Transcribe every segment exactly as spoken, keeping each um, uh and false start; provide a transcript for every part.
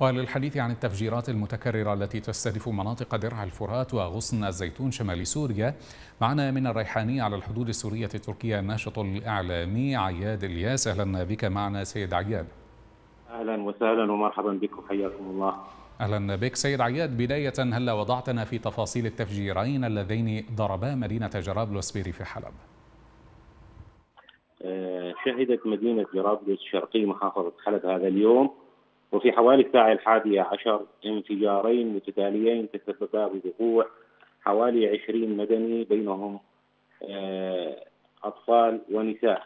وللحديث عن التفجيرات المتكررة التي تستهدف مناطق درع الفرات وغصن الزيتون شمال سوريا، معنا من الريحانية على الحدود السورية التركية الناشط الإعلامي عياد إلياس. أهلا بك معنا سيد عياد. أهلا وسهلا ومرحبا بكم، حياكم الله. أهلا بك سيد عياد. بداية، هلا وضعتنا في تفاصيل التفجيرين اللذين ضربا مدينة جرابلس بريف حلب؟ شهدت مدينة جرابلس شرقي محافظة حلب هذا اليوم وفي حوالي الساعة الحادية عشر انفجارين متتاليين تسببا بوقوع حوالي عشرين مدني، بينهم أطفال ونساء.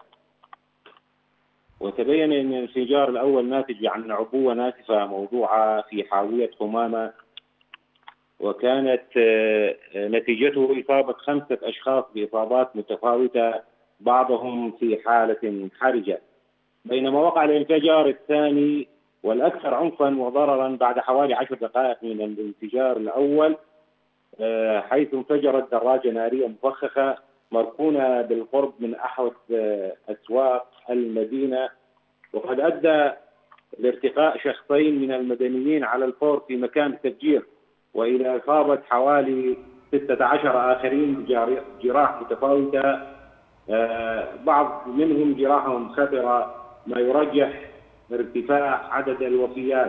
وتبين أن الانفجار الأول ناتج عن عبوة ناسفة موضوعة في حاوية قمامة، وكانت نتيجته إصابة خمسة أشخاص بإصابات متفاوتة، بعضهم في حالة حرجة. بينما وقع الانفجار الثاني والأكثر عنفا وضررا بعد حوالي عشر دقائق من الانفجار الأول، حيث انفجرت دراجة نارية مفخخة مركونة بالقرب من أحد أسواق المدينة، وقد أدى لارتقاء شخصين من المدنيين على الفور في مكان التفجير، وإلى إصابة حوالي ستة عشر آخرين بجراح متفاوتة، بعض منهم جراحهم خطرة، ما يرجح ارتفاع عدد الوفيات.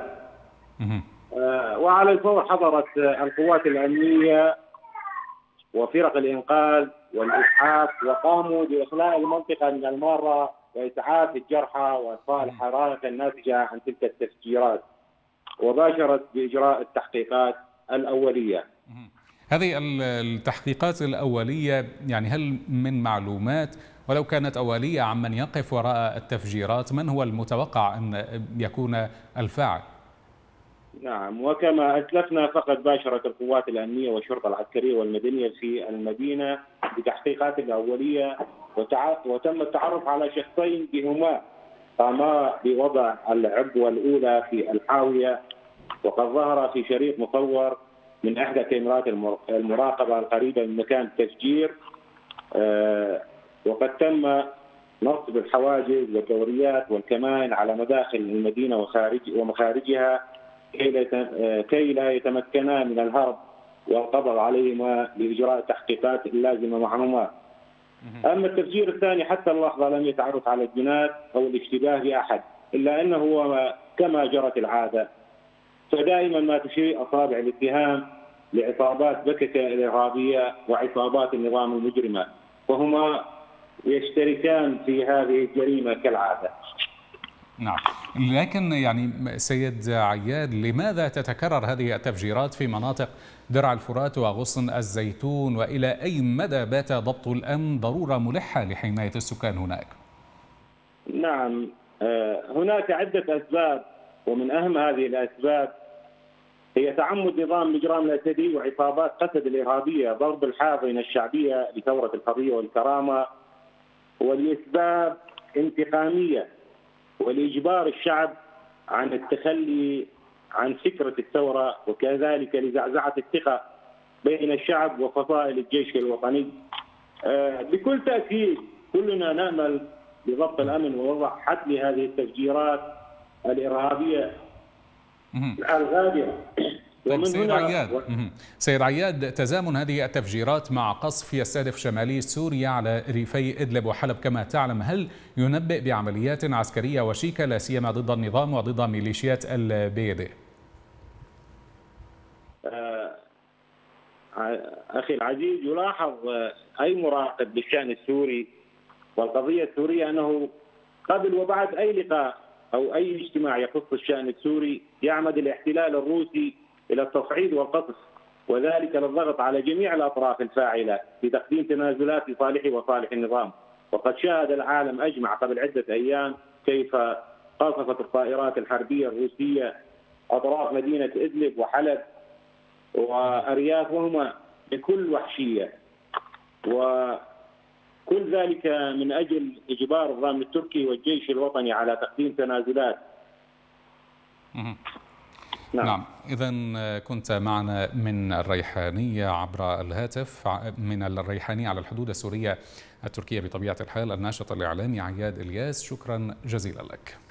وعلى الفور حضرت القوات الأمنية وفرق الإنقاذ والإسعاف، وقاموا بإخلاء المنطقة من المارة وإسعاف الجرحى وإطفاء الحرائق الناتجة عن تلك التفجيرات، وباشرت بإجراء التحقيقات الأولية. هذه التحقيقات الأولية، يعني هل من معلومات ولو كانت أولية عن من يقف وراء التفجيرات؟ من هو المتوقع أن يكون الفاعل؟ نعم، وكما أسلفنا فقد باشرت القوات الأمنية والشرطة العسكرية والمدنية في المدينة بتحقيقات الأولية، وتم التعرف على شخصين بهما قاما بوضع العبوة الأولى في الحاوية، وقد ظهر في شريط مصور من إحدى كاميرات المراقبة القريبة من مكان التفجير، وقد تم نصب الحواجز والدوريات والكمائن على مداخل المدينة وخارج ومخارجها كي لا يتمكنا من الهرب، والقبض عليهما لإجراء التحقيقات اللازمة معهما. أما التفجير الثاني حتى اللحظة لم يتعرف على الجنات أو الاشتباه بأحد، إلا أنه كما جرت العادة فدائما ما تشير أصابع الاتهام لعصابات بككة الإرهابية وعصابات النظام المجرمة، وهما يشتركان في هذه الجريمة كالعادة. نعم، لكن يعني سيد عياد، لماذا تتكرر هذه التفجيرات في مناطق درع الفرات وغصن الزيتون؟ وإلى أي مدى بات ضبط الأمن ضرورة ملحة لحماية السكان هناك؟ نعم، هناك عدة أسباب، ومن أهم هذه الأسباب هي تعمد نظام الإجرام الأسدي وعصابات قسد الإرهابية ضرب الحاضنة الشعبية لثورة الحرية والكرامة، ولأسباب انتقامية، ولإجبار الشعب عن التخلي عن فكرة الثورة، وكذلك لزعزعة الثقة بين الشعب وفصائل الجيش الوطني. بكل تأكيد كلنا نأمل بضبط الأمن ووضع حد لهذه التفجيرات الإرهابية الغادرة. طيب سيد عياد، سيد عياد، تزامن هذه التفجيرات مع قصف يستهدف شمالي سوريا على ريفي إدلب وحلب كما تعلم، هل ينبئ بعمليات عسكرية وشيكة لا سيما ضد النظام وضد ميليشيات البي دي؟ أخي العزيز، يلاحظ أي مراقب بالشأن السوري والقضية السورية أنه قبل وبعد أي لقاء أو أي اجتماع يخص الشأن السوري يعمد الاحتلال الروسي إلى التصعيد والقصف، وذلك للضغط على جميع الأطراف الفاعلة بتقديم تنازلات لصالحه وصالح النظام. وقد شاهد العالم أجمع قبل عدة أيام كيف قصفت الطائرات الحربية الروسية أطراف مدينة إدلب وحلب وأريافهما بكل وحشية، وكل ذلك من أجل إجبار النظام التركي والجيش الوطني على تقديم تنازلات. نعم, نعم. إذن كنت معنا من الريحانية عبر الهاتف، من الريحانية على الحدود السورية التركية بطبيعة الحال، الناشط الإعلامي عياد إلياس. شكرا جزيلا لك.